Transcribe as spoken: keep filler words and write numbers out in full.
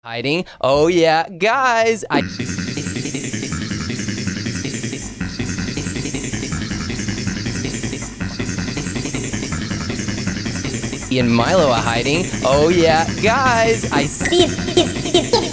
Hiding. Oh yeah, guys. I and Milo are hiding. Oh yeah, guys. I see.